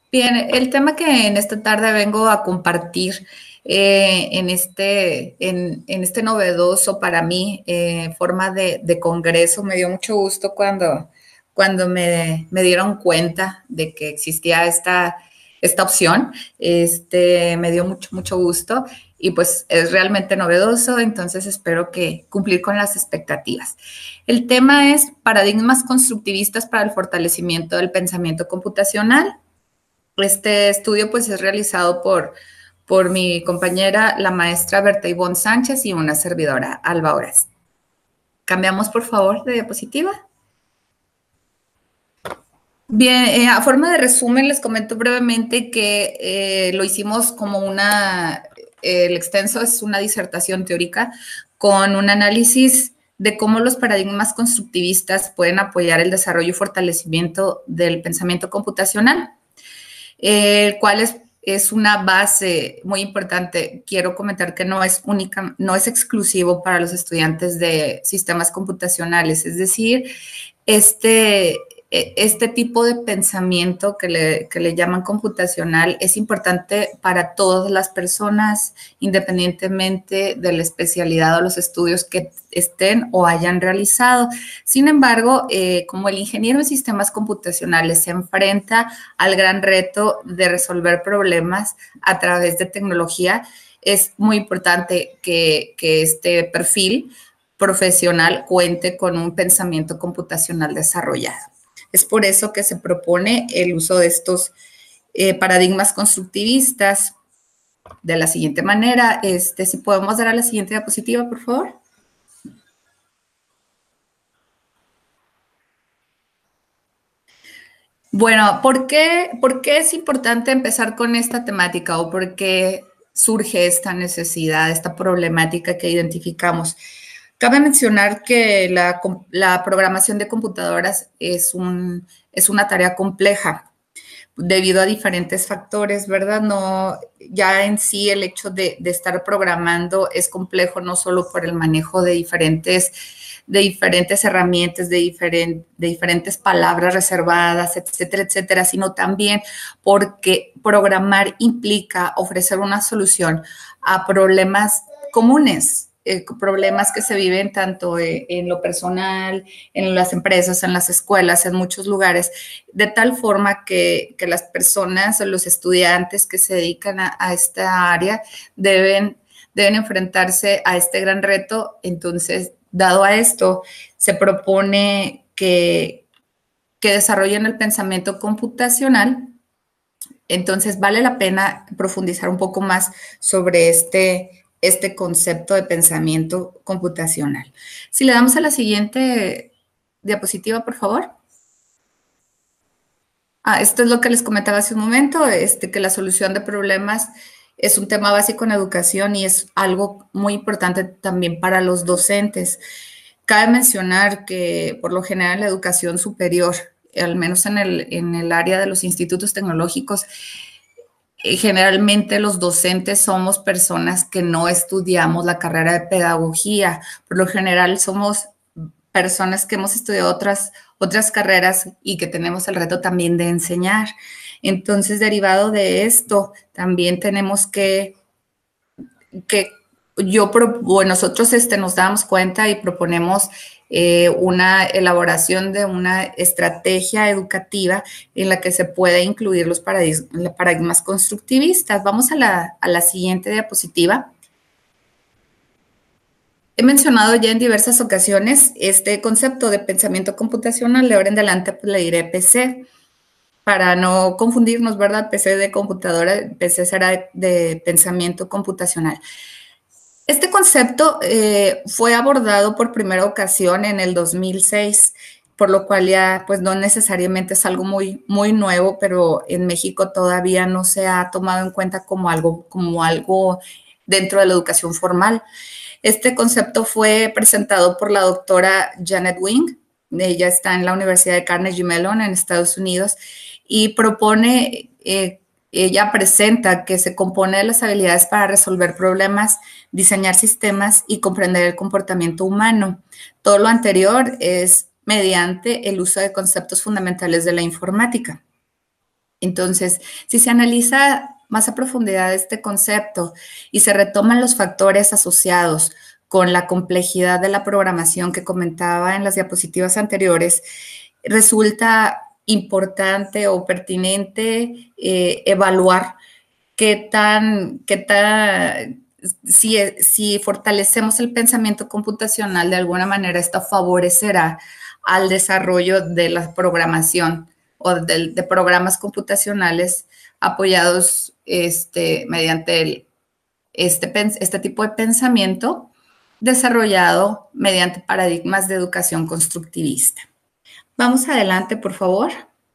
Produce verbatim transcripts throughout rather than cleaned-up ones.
Bien, el tema que en esta tarde vengo a compartir eh, en, este, en, en este novedoso para mí eh, forma de, de congreso, me dio mucho gusto cuando, cuando me, me dieron cuenta de que existía esta, esta opción. Este, me dio mucho, mucho gusto y pues es realmente novedoso, entonces espero que cumplir con las expectativas. El tema es paradigmas constructivistas para el fortalecimiento del pensamiento computacional. Este estudio pues es realizado por, por mi compañera, la maestra Berta Ivonne Sánchez y una servidora, Alba Horas. Cambiamos, por favor, de diapositiva. Bien, eh, a forma de resumen les comento brevemente que eh, lo hicimos como una, eh, el extenso es una disertación teórica con un análisis de cómo los paradigmas constructivistas pueden apoyar el desarrollo y fortalecimiento del pensamiento computacional, el cual es, es una base muy importante. Quiero comentar que no es única, no es exclusivo para los estudiantes de sistemas computacionales, es decir, este, este tipo de pensamiento que le, que le llaman computacional es importante para todas las personas, independientemente de la especialidad o los estudios que estén o hayan realizado. Sin embargo, eh, como el ingeniero en sistemas computacionales se enfrenta al gran reto de resolver problemas a través de tecnología, es muy importante que, que este perfil profesional cuente con un pensamiento computacional desarrollado. Es por eso que se propone el uso de estos eh, paradigmas constructivistas de la siguiente manera. Este, si podemos dar a la siguiente diapositiva, por favor. Bueno, ¿por qué, ¿por qué es importante empezar con esta temática o por qué surge esta necesidad, esta problemática que identificamos? Cabe mencionar que la, la programación de computadoras es, un, es una tarea compleja debido a diferentes factores, ¿verdad? No, ya en sí el hecho de, de estar programando es complejo no solo por el manejo de diferentes, de diferentes herramientas, de, diferent, de diferentes palabras reservadas, etcétera, etcétera, sino también porque programar implica ofrecer una solución a problemas comunes, eh, problemas que se viven tanto eh, en lo personal, en las empresas, en las escuelas, en muchos lugares, de tal forma que, que las personas o los estudiantes que se dedican a, a esta área deben, deben enfrentarse a este gran reto. Entonces, dado a esto, se propone que, que desarrollen el pensamiento computacional. Entonces, vale la pena profundizar un poco más sobre este, este concepto de pensamiento computacional. Si le damos a la siguiente diapositiva, por favor. Ah, esto es lo que les comentaba hace un momento, este, que la solución de problemas es un tema básico en educación y es algo muy importante también para los docentes. Cabe mencionar que por lo general en la educación superior, al menos en el, en el área de los institutos tecnológicos, eh, generalmente los docentes somos personas que no estudiamos la carrera de pedagogía. Por lo general somos personas que hemos estudiado otras, otras carreras y que tenemos el reto también de enseñar. Entonces, derivado de esto, también tenemos que, que yo, bueno, nosotros este, nos damos cuenta y proponemos eh, una elaboración de una estrategia educativa en la que se pueda incluir los paradigmas, paradigmas constructivistas. Vamos a la, a la siguiente diapositiva. He mencionado ya en diversas ocasiones este concepto de pensamiento computacional. De ahora en adelante pues, le diré P C para no confundirnos, ¿verdad? P C de computadora, P C será de, de pensamiento computacional. Este concepto eh, fue abordado por primera ocasión en el dos mil seis, por lo cual ya pues no necesariamente es algo muy, muy nuevo, pero en México todavía no se ha tomado en cuenta como algo, como algo dentro de la educación formal. Este concepto fue presentado por la doctora Janet Wing. Ella está en la Universidad de Carnegie Mellon en Estados Unidos y propone, eh, ella presenta que se compone de las habilidades para resolver problemas, diseñar sistemas y comprender el comportamiento humano. Todo lo anterior es mediante el uso de conceptos fundamentales de la informática. Entonces, si se analiza más a profundidad este concepto y se retoman los factores asociados con la complejidad de la programación que comentaba en las diapositivas anteriores, resulta importante o pertinente eh, evaluar qué tan, qué tan si, si fortalecemos el pensamiento computacional, de alguna manera esto favorecerá al desarrollo de la programación o de, de programas computacionales apoyados este, mediante el, este, este tipo de pensamiento desarrollado mediante paradigmas de educación constructivista. Vamos adelante, por favor.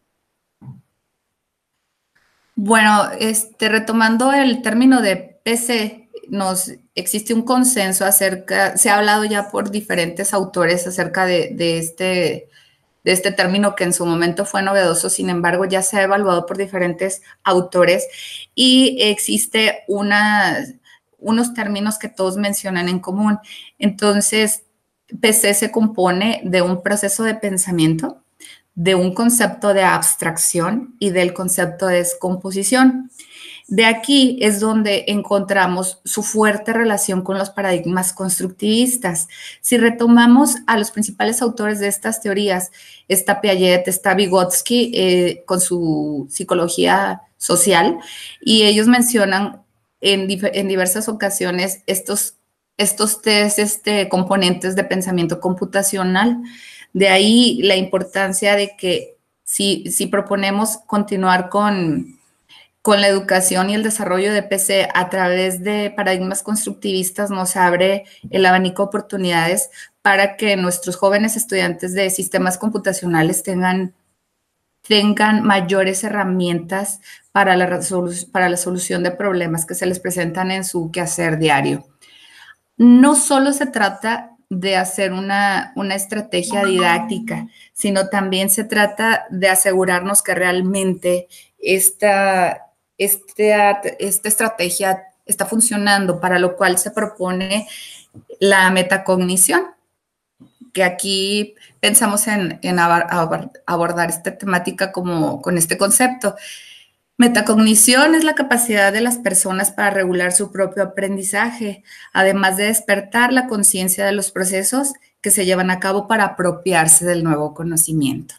Bueno, este, retomando el término de P C, nos existe un consenso acerca, se ha hablado ya por diferentes autores acerca de, de, este, de este término que en su momento fue novedoso, sin embargo ya se ha evaluado por diferentes autores y existe una, unos términos que todos mencionan en común. Entonces, P C se compone de un proceso de pensamiento, de un concepto de abstracción y del concepto de descomposición. De aquí es donde encontramos su fuerte relación con los paradigmas constructivistas. Si retomamos a los principales autores de estas teorías, está Piaget, está Vygotsky eh, con su psicología social, y ellos mencionan en, en diversas ocasiones estos, estos tres este, componentes de pensamiento computacional. De ahí la importancia de que si, si proponemos continuar con, con la educación y el desarrollo de P C a través de paradigmas constructivistas, nos abre el abanico de oportunidades para que nuestros jóvenes estudiantes de sistemas computacionales tengan, tengan mayores herramientas para la, para la solución de problemas que se les presentan en su quehacer diario. No solo se trata de hacer una, una estrategia didáctica, sino también se trata de asegurarnos que realmente esta, esta, esta estrategia está funcionando, para lo cual se propone la metacognición, que aquí pensamos en, en abordar esta temática como con este concepto. Metacognición es la capacidad de las personas para regular su propio aprendizaje, además de despertar la conciencia de los procesos que se llevan a cabo para apropiarse del nuevo conocimiento.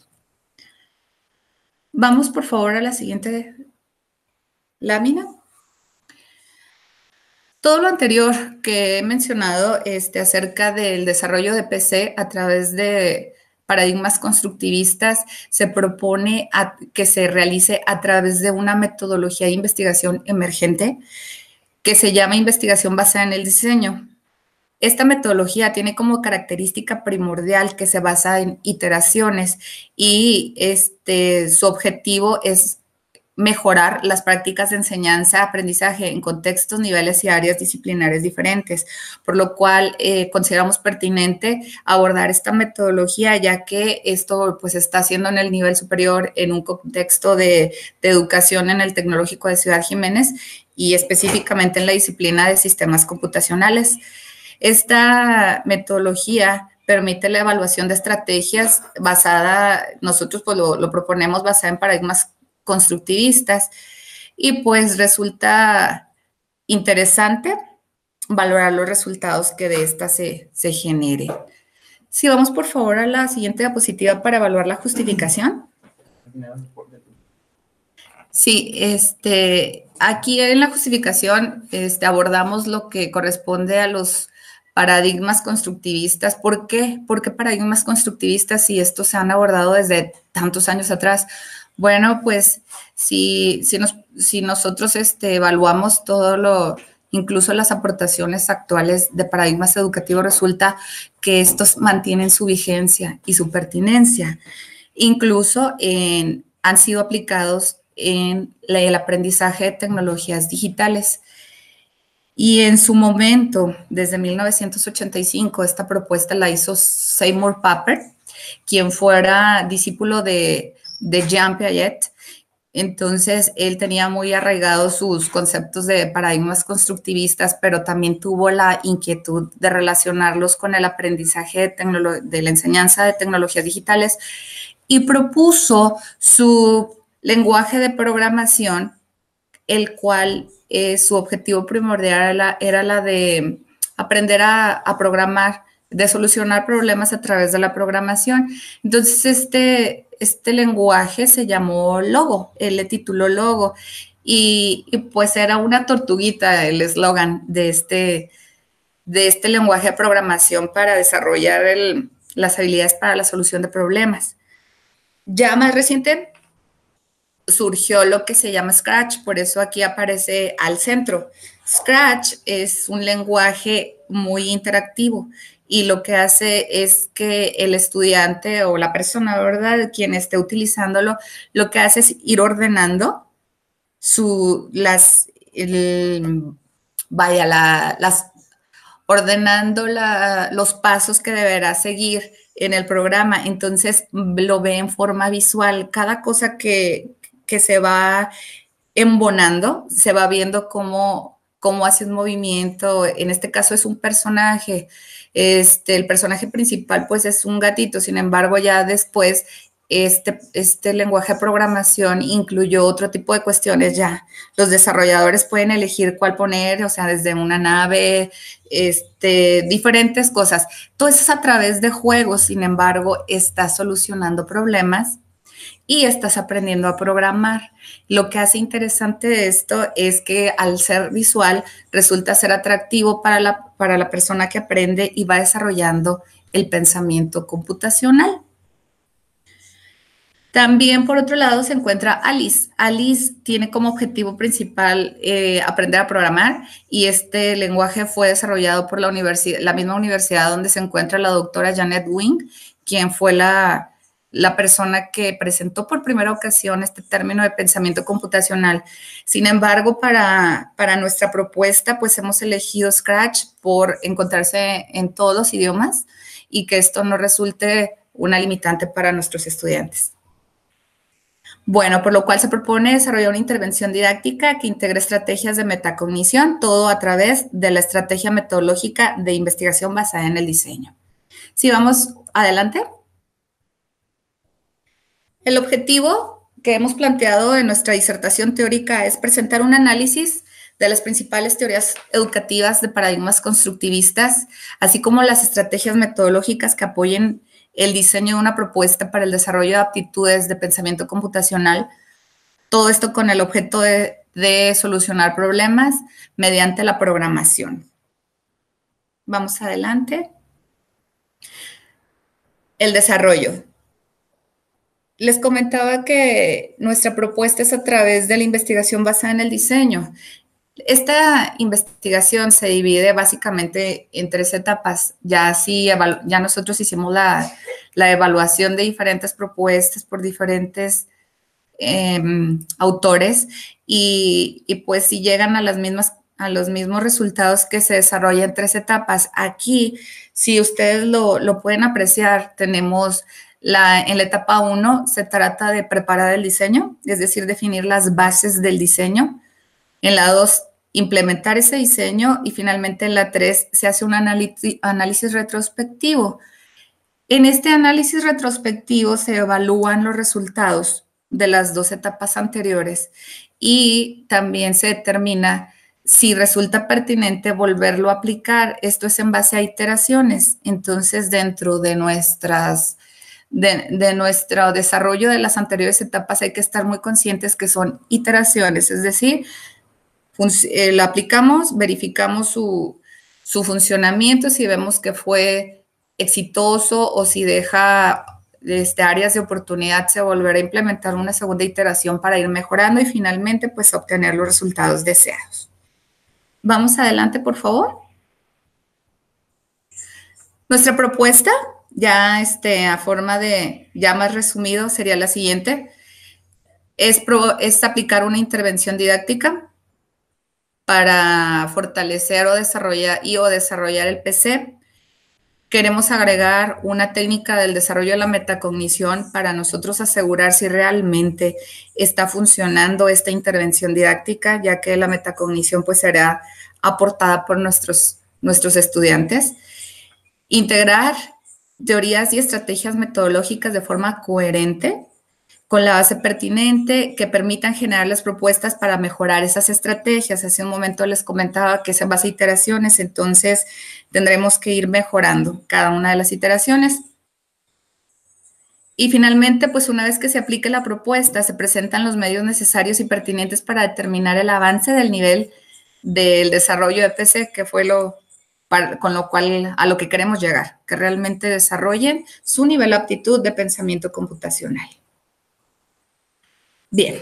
Vamos, por favor, a la siguiente lámina. Todo lo anterior que he mencionado este, acerca del desarrollo de P C a través de paradigmas constructivistas se propone a, que se realice a través de una metodología de investigación emergente que se llama investigación basada en el diseño. Esta metodología tiene como característica primordial que se basa en iteraciones y este, su objetivo es mejorar las prácticas de enseñanza, aprendizaje en contextos, niveles y áreas disciplinarias diferentes, por lo cual eh, consideramos pertinente abordar esta metodología, ya que esto pues está haciendo en el nivel superior en un contexto de, de educación en el Tecnológico de Ciudad Jiménez y específicamente en la disciplina de sistemas computacionales. Esta metodología permite la evaluación de estrategias basada, nosotros pues lo, lo proponemos basada en paradigmas constructivistas y pues resulta interesante valorar los resultados que de esta se, se genere. Si vamos por favor a la siguiente diapositiva para evaluar la justificación. Sí, este, aquí en la justificación este, abordamos lo que corresponde a los paradigmas constructivistas. ¿Por qué? ¿Por qué paradigmas constructivistas si estos se han abordado desde tantos años atrás? Bueno, pues si, si, nos, si nosotros este, evaluamos todo lo, incluso las aportaciones actuales de paradigmas educativos, resulta que estos mantienen su vigencia y su pertinencia. Incluso en, han sido aplicados en la, el aprendizaje de tecnologías digitales. Y en su momento, desde mil novecientos ochenta y cinco, esta propuesta la hizo Seymour Papert, quien fuera discípulo de de Jean Piaget. Entonces, él tenía muy arraigados sus conceptos de paradigmas constructivistas, pero también tuvo la inquietud de relacionarlos con el aprendizaje de, de la enseñanza de tecnologías digitales y propuso su, lenguaje de programación, el cual eh, su objetivo primordial era la, era la de aprender a, a programar, de solucionar problemas a través de la programación. Entonces, este, este lenguaje se llamó Logo, él le tituló Logo, y, y pues era una tortuguita el eslogan de este, de este lenguaje de programación para desarrollar el, las habilidades para la solución de problemas. Ya más reciente surgió lo que se llama Scratch, por eso aquí aparece al centro. Scratch es un lenguaje muy interactivo y lo que hace es que el estudiante o la persona, ¿verdad?, quien esté utilizándolo, lo que hace es ir ordenando su, las, el, vaya, la, las, ordenando la, los pasos que deberá seguir en el programa. Entonces lo ve en forma visual. Cada cosa que, que se va embonando, se va viendo cómo, cómo hace un movimiento. En este caso es un personaje. Este, el personaje principal pues es un gatito, sin embargo ya después este, este lenguaje de programación incluyó otro tipo de cuestiones ya. Los desarrolladores pueden elegir cuál poner, o sea, desde una nave, este, diferentes cosas. Todo eso es a través de juegos, sin embargo, estás solucionando problemas y estás aprendiendo a programar. Lo que hace interesante esto es que al ser visual resulta ser atractivo para la, para la persona que aprende y va desarrollando el pensamiento computacional. También, por otro lado, se encuentra Alice. Alice tiene como objetivo principal eh, aprender a programar y este lenguaje fue desarrollado por la, universidad, la misma universidad donde se encuentra la doctora Janet Wing, quien fue la, la persona que presentó por primera ocasión este término de pensamiento computacional. Sin embargo, para, para nuestra propuesta, pues hemos elegido Scratch por encontrarse en todos los idiomas y que esto no resulte una limitante para nuestros estudiantes. Bueno, por lo cual se propone desarrollar una intervención didáctica que integre estrategias de metacognición, todo a través de la estrategia metodológica de investigación basada en el diseño. Si vamos adelante. El objetivo que hemos planteado en nuestra disertación teórica es presentar un análisis de las principales teorías educativas de paradigmas constructivistas, así como las estrategias metodológicas que apoyen el diseño de una propuesta para el desarrollo de aptitudes de pensamiento computacional, todo esto con el objeto de, de solucionar problemas mediante la programación. Vamos adelante. El desarrollo. Les comentaba que nuestra propuesta es a través de la investigación basada en el diseño. Esta investigación se divide básicamente en tres etapas. Ya, sí, ya nosotros hicimos la, la evaluación de diferentes propuestas por diferentes eh, autores y, y pues si llegan a, las mismas, a los mismos resultados que se desarrollan en tres etapas. Aquí, si ustedes lo, lo pueden apreciar, tenemos la, en la etapa uno se trata de preparar el diseño, es decir, definir las bases del diseño. En la dos, implementar ese diseño y finalmente en la tres se hace un análisis, análisis retrospectivo. En este análisis retrospectivo se evalúan los resultados de las dos etapas anteriores y también se determina si resulta pertinente volverlo a aplicar. Esto es en base a iteraciones. Entonces, dentro de nuestras... De, de nuestro desarrollo de las anteriores etapas hay que estar muy conscientes que son iteraciones, es decir, eh, lo aplicamos, verificamos su, su funcionamiento, si vemos que fue exitoso o si deja este, áreas de oportunidad, se volverá a implementar una segunda iteración para ir mejorando y finalmente pues obtener los resultados deseados. Vamos adelante, por favor. Nuestra propuesta, ya este, a forma de, ya más resumido, sería la siguiente. Es, pro, es aplicar una intervención didáctica para fortalecer o desarrollar y o desarrollar el P C. Queremos agregar una técnica del desarrollo de la metacognición para nosotros asegurar si realmente está funcionando esta intervención didáctica, ya que la metacognición pues será aportada por nuestros, nuestros estudiantes. Integrar teorías y estrategias metodológicas de forma coherente con la base pertinente que permitan generar las propuestas para mejorar esas estrategias. Hace un momento les comentaba que es en base a iteraciones, entonces tendremos que ir mejorando cada una de las iteraciones. Y finalmente, pues una vez que se aplique la propuesta, se presentan los medios necesarios y pertinentes para determinar el avance del nivel del desarrollo de P C, que fue lo para, con lo cual a lo que queremos llegar, que realmente desarrollen su nivel de aptitud de pensamiento computacional. Bien.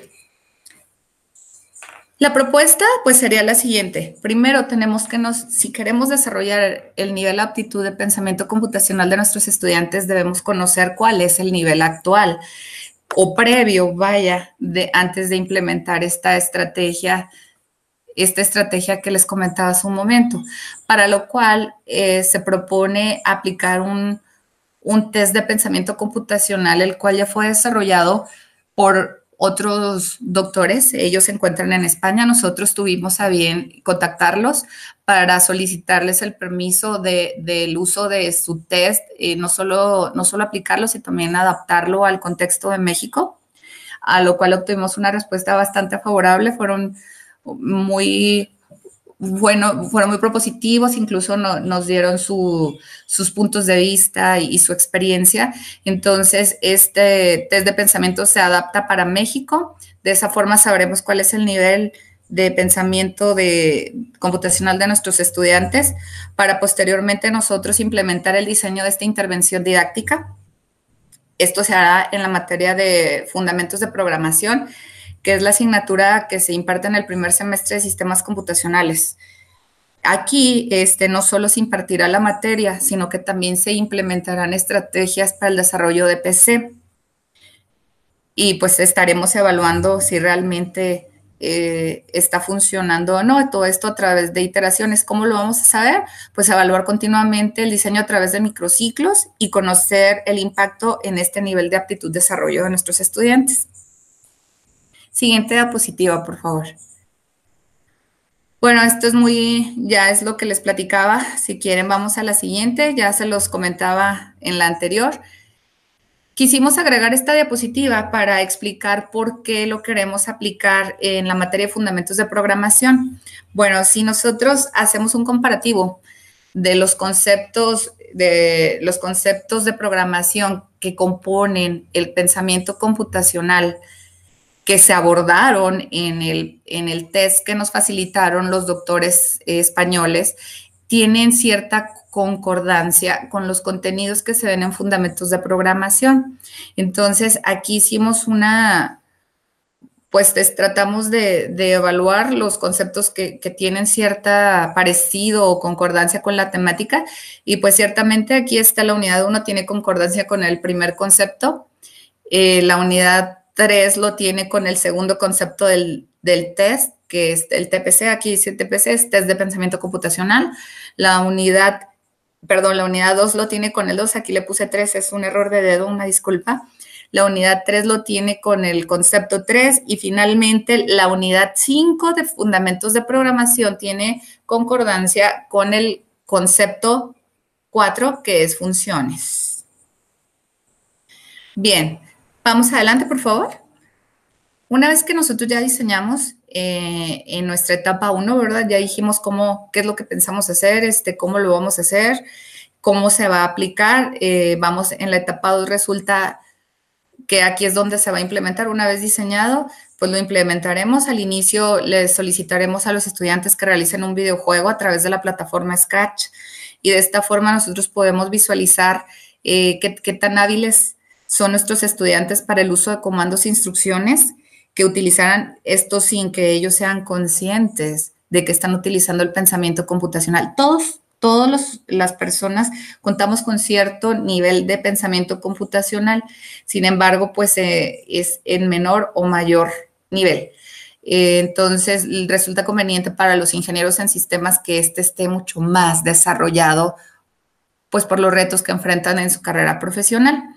La propuesta, pues, sería la siguiente. Primero, tenemos que nos, si queremos desarrollar el nivel de aptitud de pensamiento computacional de nuestros estudiantes, debemos conocer cuál es el nivel actual o previo, vaya, de, antes de implementar esta estrategia, esta estrategia que les comentaba hace un momento, para lo cual eh, se propone aplicar un, un test de pensamiento computacional, el cual ya fue desarrollado por otros doctores. Ellos se encuentran en España. Nosotros tuvimos a bien contactarlos para solicitarles el permiso de, del uso de su test, eh, no, solo, no solo aplicarlo, sino también adaptarlo al contexto de México, a lo cual obtuvimos una respuesta bastante favorable. Fueron muy... Bueno, fueron muy propositivos, incluso no, nos dieron su, sus puntos de vista y, y su experiencia. Entonces, este test de pensamiento se adapta para México. De esa forma sabremos cuál es el nivel de pensamiento de, computacional de nuestros estudiantes para posteriormente nosotros implementar el diseño de esta intervención didáctica. Esto se hará en la materia de fundamentos de programación, que es la asignatura que se imparte en el primer semestre de sistemas computacionales. Aquí este, no solo se impartirá la materia, sino que también se implementarán estrategias para el desarrollo de P C. Y pues estaremos evaluando si realmente eh, está funcionando o no. Todo esto a través de iteraciones. ¿Cómo lo vamos a saber? Pues evaluar continuamente el diseño a través de microciclos y conocer el impacto en este nivel de aptitud de desarrollo de nuestros estudiantes. Siguiente diapositiva, por favor. Bueno, esto es muy, ya es lo que les platicaba. Si quieren, vamos a la siguiente. Ya se los comentaba en la anterior. Quisimos agregar esta diapositiva para explicar por qué lo queremos aplicar en la materia de fundamentos de programación. Bueno, si nosotros hacemos un comparativo de los conceptos de, los conceptos de programación que componen el pensamiento computacional que se abordaron en el, en el test que nos facilitaron los doctores eh, españoles, tienen cierta concordancia con los contenidos que se ven en fundamentos de programación. Entonces, aquí hicimos una, pues tratamos de, de evaluar los conceptos que, que tienen cierta parecido o concordancia con la temática, y pues ciertamente aquí está la unidad uno, tiene concordancia con el primer concepto, eh, la unidad tres lo tiene con el segundo concepto del, del test, que es el T P C. Aquí dice T P C, es test de pensamiento computacional. La unidad, perdón, la unidad dos lo tiene con el dos. Aquí le puse tres, es un error de dedo, una disculpa. La unidad tres lo tiene con el concepto tres. Y finalmente, la unidad cinco de fundamentos de programación tiene concordancia con el concepto cuatro, que es funciones. Bien. Vamos adelante, por favor. Una vez que nosotros ya diseñamos eh, en nuestra etapa uno, ¿verdad? Ya dijimos cómo, qué es lo que pensamos hacer, este, cómo lo vamos a hacer, cómo se va a aplicar. Eh, vamos en la etapa dos, resulta que aquí es donde se va a implementar. Una vez diseñado, pues lo implementaremos. Al inicio les solicitaremos a los estudiantes que realicen un videojuego a través de la plataforma Scratch, y de esta forma nosotros podemos visualizar eh, qué, qué tan hábiles son nuestros estudiantes para el uso de comandos e instrucciones, que utilizarán esto sin que ellos sean conscientes de que están utilizando el pensamiento computacional. Todos, todas las personas contamos con cierto nivel de pensamiento computacional, sin embargo, pues eh, es en menor o mayor nivel. Eh, entonces, resulta conveniente para los ingenieros en sistemas que este esté mucho más desarrollado, pues por los retos que enfrentan en su carrera profesional.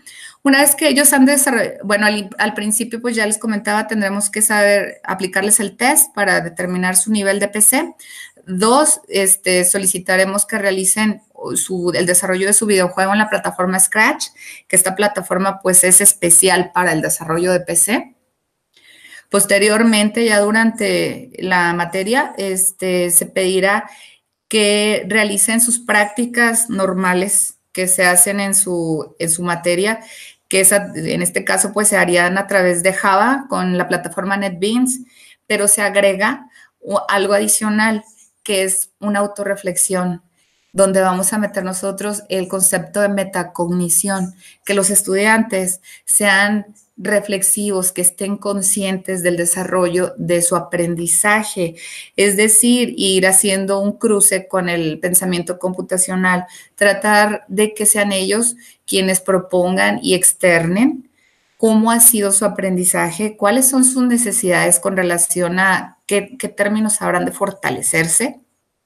Una vez que ellos han desarrollado, bueno, al, al, principio pues ya les comentaba, tendremos que saber aplicarles el test para determinar su nivel de P C. Dos, este, solicitaremos que realicen su, el desarrollo de su videojuego en la plataforma Scratch, que esta plataforma pues es especial para el desarrollo de P C. Posteriormente, ya durante la materia, este, se pedirá que realicen sus prácticas normales que se hacen en su, en su materia, que es, en este caso pues se harían a través de Java con la plataforma NetBeans, pero se agrega algo adicional, que es una autorreflexión, donde vamos a meter nosotros el concepto de metacognición, que los estudiantes sean reflexivos, que estén conscientes del desarrollo de su aprendizaje, es decir, ir haciendo un cruce con el pensamiento computacional, tratar de que sean ellos quienes propongan y externen cómo ha sido su aprendizaje, cuáles son sus necesidades con relación a qué, qué términos habrán de fortalecerse.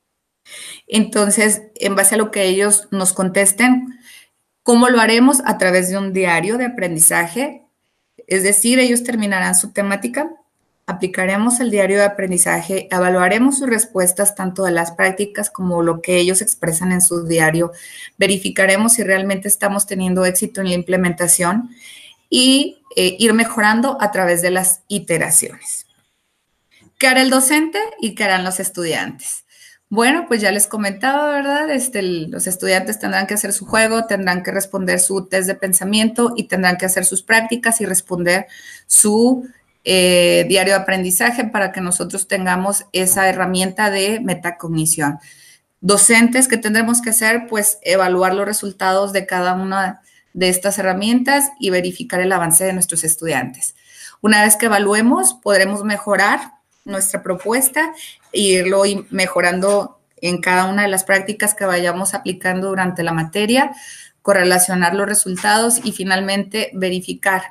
Entonces, en base a lo que ellos nos contesten, ¿cómo lo haremos? A través de un diario de aprendizaje. Es decir, ellos terminarán su temática, aplicaremos el diario de aprendizaje, evaluaremos sus respuestas tanto de las prácticas como lo que ellos expresan en su diario, verificaremos si realmente estamos teniendo éxito en la implementación y eh, ir mejorando a través de las iteraciones. ¿Qué hará el docente y qué harán los estudiantes? Bueno, pues ya les comentaba, ¿verdad? Este, los estudiantes tendrán que hacer su juego, tendrán que responder su test de pensamiento y tendrán que hacer sus prácticas y responder su eh, diario de aprendizaje para que nosotros tengamos esa herramienta de metacognición. Docentes, ¿qué tendremos que hacer? Pues evaluar los resultados de cada una de estas herramientas y verificar el avance de nuestros estudiantes. Una vez que evaluemos, podremos mejorar nuestra propuesta e irlo mejorando en cada una de las prácticas que vayamos aplicando durante la materia, correlacionar los resultados y finalmente verificar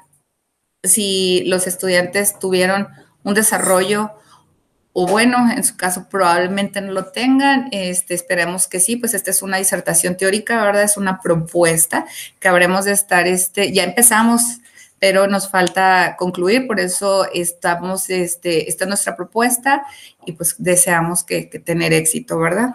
si los estudiantes tuvieron un desarrollo o bueno, en su caso probablemente no lo tengan, este, esperemos que sí, pues esta es una disertación teórica, ¿verdad? Es una propuesta que habremos de estar, este, ya empezamos, pero nos falta concluir, por eso estamos, este, esta es nuestra propuesta y pues deseamos que, que tener éxito, ¿verdad?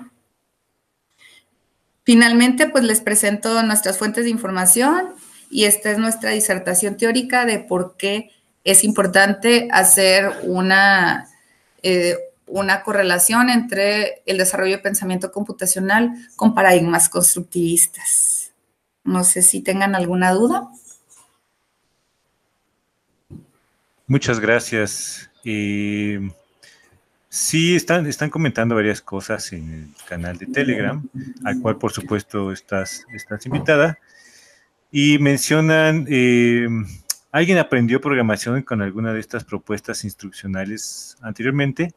Finalmente, pues les presento nuestras fuentes de información y esta es nuestra disertación teórica de por qué es importante hacer una, eh, una correlación entre el desarrollo de pensamiento computacional con paradigmas constructivistas. No sé si tengan alguna duda. Muchas gracias. Eh, sí, están, están comentando varias cosas en el canal de Telegram, al cual por supuesto estás, estás invitada, y mencionan, eh, ¿alguien aprendió programación con alguna de estas propuestas instruccionales anteriormente?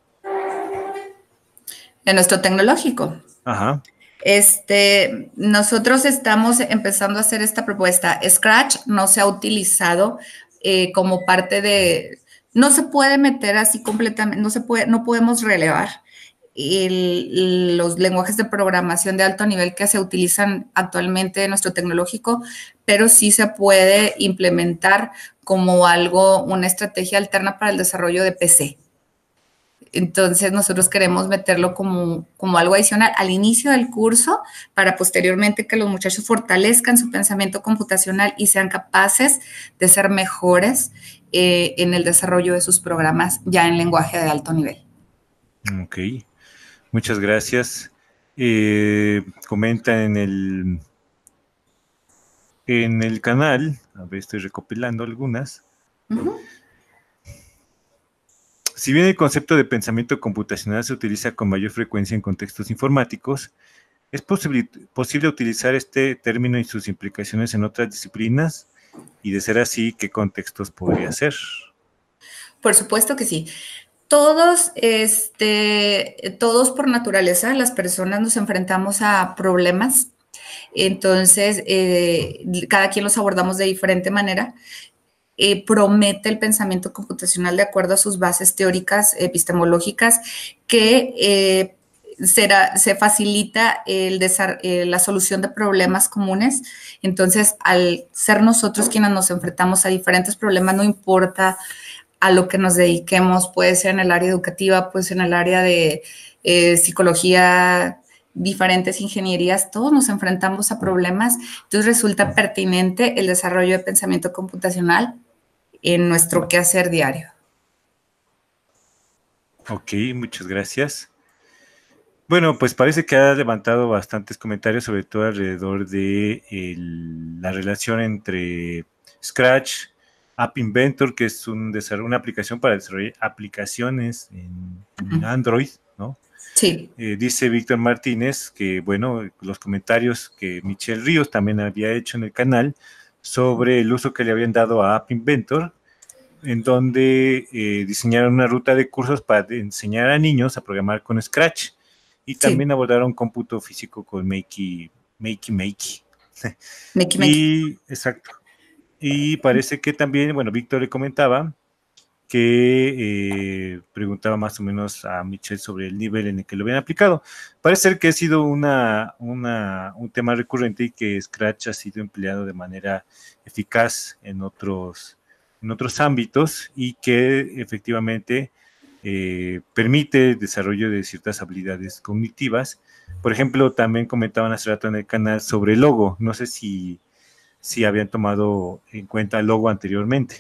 En nuestro tecnológico. Ajá. Este, nosotros estamos empezando a hacer esta propuesta. Scratch no se ha utilizado eh, como parte de, no se puede meter así completamente, no se puede, no podemos relevar el, los lenguajes de programación de alto nivel que se utilizan actualmente en nuestro tecnológico, pero sí se puede implementar como algo, una estrategia alterna para el desarrollo de P C. Entonces, nosotros queremos meterlo como, como algo adicional al inicio del curso para posteriormente que los muchachos fortalezcan su pensamiento computacional y sean capaces de ser mejores eh, en el desarrollo de sus programas ya en lenguaje de alto nivel. Ok, muchas gracias. Eh, comenta en el, en el canal, a ver, estoy recopilando algunas. Uh-huh. Si bien el concepto de pensamiento computacional se utiliza con mayor frecuencia en contextos informáticos, ¿es posible, posible utilizar este término y sus implicaciones en otras disciplinas? Y de ser así, ¿qué contextos podría ser? Por supuesto que sí. Todos, este, todos por naturaleza, las personas nos enfrentamos a problemas. Entonces, eh, cada quien los abordamos de diferente manera. Eh, promete el pensamiento computacional de acuerdo a sus bases teóricas, epistemológicas, que eh, será, se facilita el eh, la solución de problemas comunes. Entonces, al ser nosotros quienes nos enfrentamos a diferentes problemas, no importa a lo que nos dediquemos, puede ser en el área educativa, puede ser en el área de eh, psicología, diferentes ingenierías, todos nos enfrentamos a problemas. Entonces, resulta pertinente el desarrollo de pensamiento computacional en nuestro quehacer diario. Ok, muchas gracias. Bueno, pues parece que ha levantado bastantes comentarios, sobre todo alrededor de el, la relación entre Scratch, App Inventor, que es un una aplicación para desarrollar aplicaciones en, en Android, ¿no? Sí. Eh, dice Víctor Martínez que, bueno, los comentarios que Michelle Ríos también había hecho en el canal sobre el uso que le habían dado a App Inventor, en donde eh, diseñaron una ruta de cursos para enseñar a niños a programar con Scratch. Y también sí. abordaron cómputo físico con Makey, Makey, Makey. Makey, y, exacto. Y parece que también, bueno, Víctor le comentaba que eh, preguntaba más o menos a Michelle sobre el nivel en el que lo habían aplicado. Parece ser que ha sido una, una, un tema recurrente y que Scratch ha sido empleado de manera eficaz en otros, en otros ámbitos y que efectivamente Eh, permite el desarrollo de ciertas habilidades cognitivas. Por ejemplo, también comentaban hace rato en el canal sobre el logo. No sé si, si habían tomado en cuenta el logo anteriormente.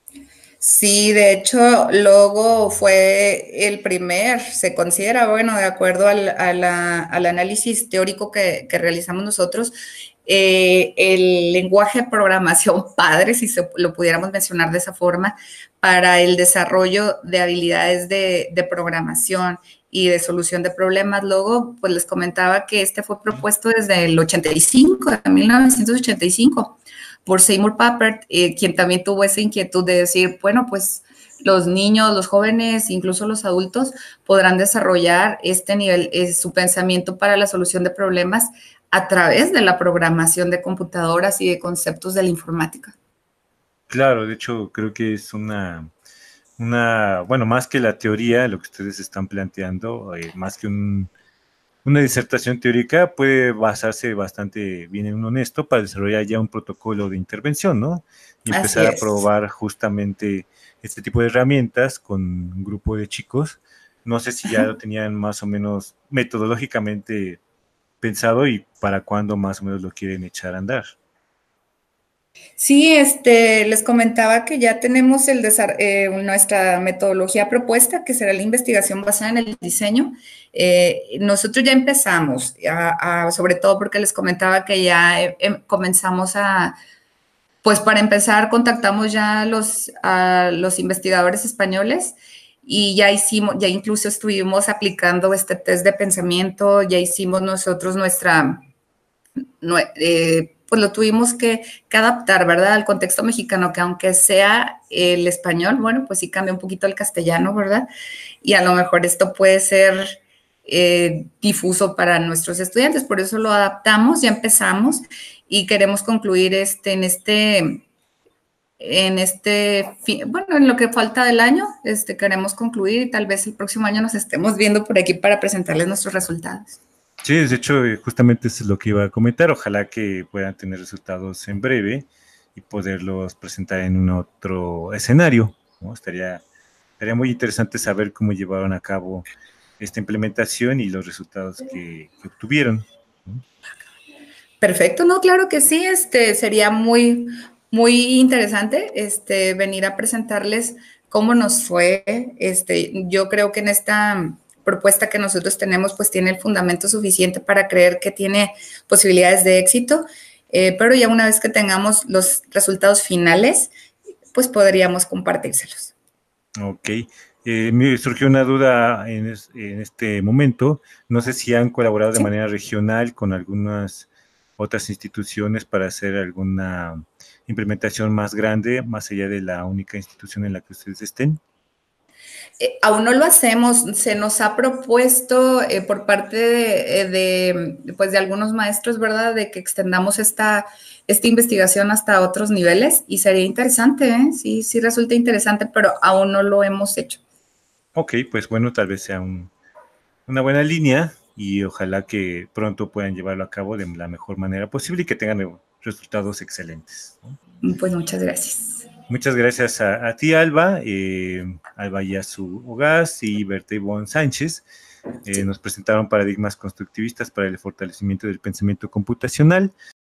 Sí, de hecho, Logo fue el primer, se considera, bueno, de acuerdo al, a la, al análisis teórico que, que realizamos nosotros, eh, el lenguaje de programación padre, si se, lo pudiéramos mencionar de esa forma, para el desarrollo de habilidades de, de programación y de solución de problemas. Logo, pues les comentaba que este fue propuesto desde el ochenta y cinco, de mil novecientos ochenta y cinco. Por Seymour Papert, eh, quien también tuvo esa inquietud de decir, bueno, pues los niños, los jóvenes, incluso los adultos podrán desarrollar este nivel, eh, su pensamiento para la solución de problemas a través de la programación de computadoras y de conceptos de la informática. Claro, de hecho creo que es una, una bueno, más que la teoría, lo que ustedes están planteando, eh, más que un... Una disertación teórica puede basarse bastante bien en un honesto para desarrollar ya un protocolo de intervención, ¿no? Y empezar a probar justamente este tipo de herramientas con un grupo de chicos. No sé si ya lo tenían más o menos metodológicamente pensado y para cuándo más o menos lo quieren echar a andar. Sí, este, les comentaba que ya tenemos el eh, nuestra metodología propuesta, que será la investigación basada en el diseño. Eh, nosotros ya empezamos, a, a, sobre todo porque les comentaba que ya eh, comenzamos a, pues para empezar, contactamos ya a los, a los investigadores españoles y ya hicimos, ya incluso estuvimos aplicando este test de pensamiento, ya hicimos nosotros nuestra... Eh, pues lo tuvimos que, que, adaptar, ¿verdad? Al contexto mexicano, que aunque sea el español, bueno, pues sí cambia un poquito el castellano, ¿verdad? Y a lo mejor esto puede ser eh, difuso para nuestros estudiantes, por eso lo adaptamos, ya empezamos y queremos concluir este, en este, en este, bueno, en lo que falta del año, este, queremos concluir y tal vez el próximo año nos estemos viendo por aquí para presentarles nuestros resultados. Sí, de hecho, justamente eso es lo que iba a comentar. Ojalá que puedan tener resultados en breve y poderlos presentar en un otro escenario, ¿no? Estaría, estaría muy interesante saber cómo llevaron a cabo esta implementación y los resultados que, que obtuvieron, ¿no? Perfecto, no, claro que sí, este, sería muy, muy interesante este, venir a presentarles cómo nos fue. Este, yo creo que en esta propuesta que nosotros tenemos, pues tiene el fundamento suficiente para creer que tiene posibilidades de éxito, eh, pero ya una vez que tengamos los resultados finales, pues podríamos compartírselos. Ok. Eh, me surgió una duda en, es, en este momento. No sé si han colaborado de ¿Sí? manera regional con algunas otras instituciones para hacer alguna implementación más grande, más allá de la única institución en la que ustedes estén. Eh, aún no lo hacemos, se nos ha propuesto eh, por parte de, de, pues de algunos maestros, ¿verdad?, de que extendamos esta, esta investigación hasta otros niveles y sería interesante, ¿eh? Sí, sí resulta interesante, pero aún no lo hemos hecho. Ok, pues bueno, tal vez sea un, una buena línea y ojalá que pronto puedan llevarlo a cabo de la mejor manera posible y que tengan resultados excelentes, ¿no? Pues muchas gracias. Muchas gracias a, a ti, Alba, eh, Alba Yasu Ogaz y Berta Ivonne Sánchez. Eh, Sí. Nos presentaron paradigmas constructivistas para el fortalecimiento del pensamiento computacional.